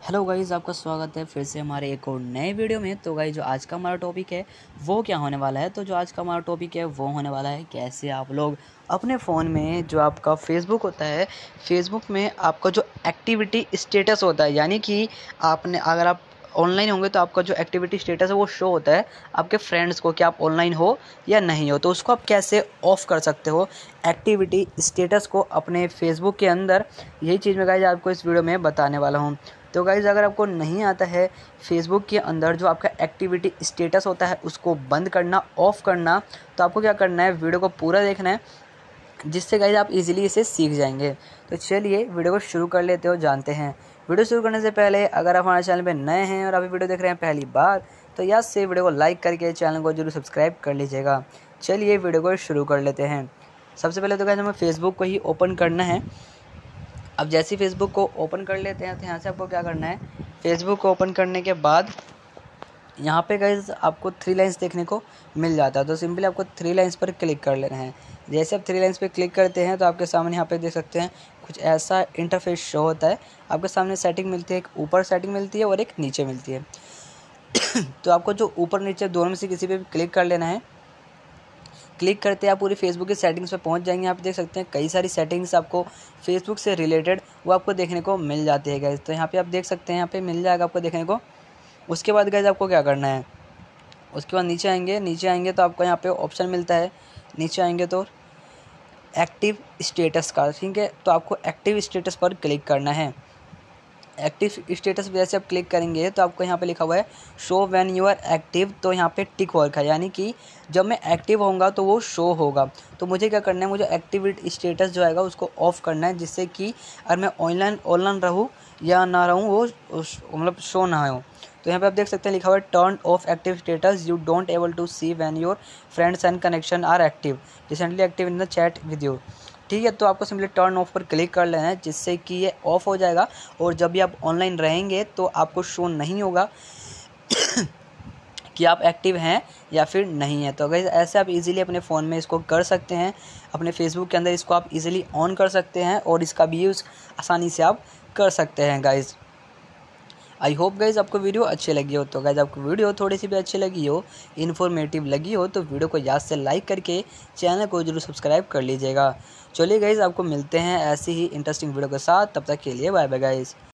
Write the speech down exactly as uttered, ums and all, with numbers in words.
Hello guys, आपका स्वागत है फिर से हमारे एक और नए वीडियो में। तो गाइज़, जो आज का हमारा टॉपिक है वो क्या होने वाला है, तो जो आज का हमारा टॉपिक है वो होने वाला है कैसे आप लोग अपने फ़ोन में जो आपका फेसबुक होता है, फेसबुक में आपका जो एक्टिविटी स्टेटस होता है, यानी कि आपने अगर आप ऑनलाइन होंगे तो आपका जो एक्टिविटी स्टेटस है वो शो होता है आपके फ्रेंड्स को कि आप ऑनलाइन हो या नहीं हो। तो उसको आप कैसे ऑफ़ कर सकते हो एक्टिविटी स्टेटस को अपने फेसबुक के अंदर, यही चीज़ मैं गाइज़ आपको इस वीडियो में बताने वाला हूँ। तो गाइज़, अगर आपको नहीं आता है फेसबुक के अंदर जो आपका एक्टिविटी स्टेटस होता है उसको बंद करना, ऑफ़ करना, तो आपको क्या करना है, वीडियो को पूरा देखना है, जिससे गाइज़ आप इजीली इसे सीख जाएंगे। तो चलिए वीडियो को शुरू कर लेते हो, जानते हैं। वीडियो शुरू करने से पहले अगर आप हमारे चैनल पे नए हैं और अभी वीडियो देख रहे हैं पहली बार, तो याद से वीडियो को लाइक करके चैनल को जरूर सब्सक्राइब कर लीजिएगा। चलिए वीडियो को शुरू कर लेते हैं। सबसे पहले तो गाइज़ हमें फेसबुक को ही ओपन करना है। अब जैसे ही फेसबुक को ओपन कर लेते हैं तो यहाँ से आपको क्या करना है, फेसबुक को ओपन करने के बाद यहाँ पे गाइज आपको थ्री लाइंस देखने को मिल जाता है। तो सिंपली आपको थ्री लाइंस पर क्लिक कर लेना है। जैसे आप थ्री लाइंस पर क्लिक करते हैं तो आपके सामने यहाँ पे देख सकते हैं कुछ ऐसा इंटरफेस शो होता है। आपके सामने सेटिंग मिलती है, एक ऊपर सेटिंग मिलती है और एक नीचे मिलती है। तो आपको जो ऊपर नीचे दोनों में से किसी पे भी क्लिक कर लेना है। क्लिक करते हैं आप पूरी फेसबुक की सेटिंग्स पे पहुंच जाएंगे। आप देख सकते हैं कई सारी सेटिंग्स आपको फेसबुक से रिलेटेड वो आपको देखने को मिल जाती है गाइज। तो यहाँ पे आप देख सकते हैं, यहाँ पे मिल जाएगा आपको देखने को। उसके बाद गाइज आपको क्या करना है, उसके बाद नीचे आएंगे। नीचे आएंगे तो आपको यहाँ पे ऑप्शन मिलता है, नीचे आएंगे तो एक्टिव स्टेटस का, ठीक है। तो आपको एक्टिव स्टेटस पर क्लिक करना है। एक्टिव स्टेटस पे जैसे आप क्लिक करेंगे तो आपको यहाँ पे लिखा हुआ है show when you are active. तो यहाँ पे टिक हो रखा है, यानी कि जब मैं एक्टिव होऊंगा तो वो शो होगा। तो मुझे क्या करना है, मुझे एक्टिविटी स्टेटस जो आएगा उसको ऑफ करना है, जिससे कि अगर मैं ऑनलाइन ऑनलाइन रहूँ या ना रहूँ वो मतलब शो ना हो। तो यहाँ पे आप देख सकते हैं लिखा हुआ है turn off active status, you don't able to see when your friends and connection are active, recently active in the chat with you. ठीक है, तो आपको सिंपली टर्न ऑफ पर क्लिक कर लेना है, जिससे कि ये ऑफ हो जाएगा और जब भी आप ऑनलाइन रहेंगे तो आपको शो नहीं होगा कि आप एक्टिव हैं या फिर नहीं है। तो गाइस ऐसे आप इजीली अपने फ़ोन में इसको कर सकते हैं। अपने फेसबुक के अंदर इसको आप इजीली ऑन कर सकते हैं और इसका भी यूज़ आसानी से आप कर सकते हैं गाइस। आई होप गाइज आपको वीडियो अच्छी लगी हो। तो गाइज आपको वीडियो थोड़ी सी भी अच्छी लगी हो, इन्फॉर्मेटिव लगी हो, तो वीडियो को याद से लाइक करके चैनल को जरूर सब्सक्राइब कर लीजिएगा। चलिए गाइज, आपको मिलते हैं ऐसी ही इंटरेस्टिंग वीडियो के साथ, तब तक के लिए बाय बाय गाइज।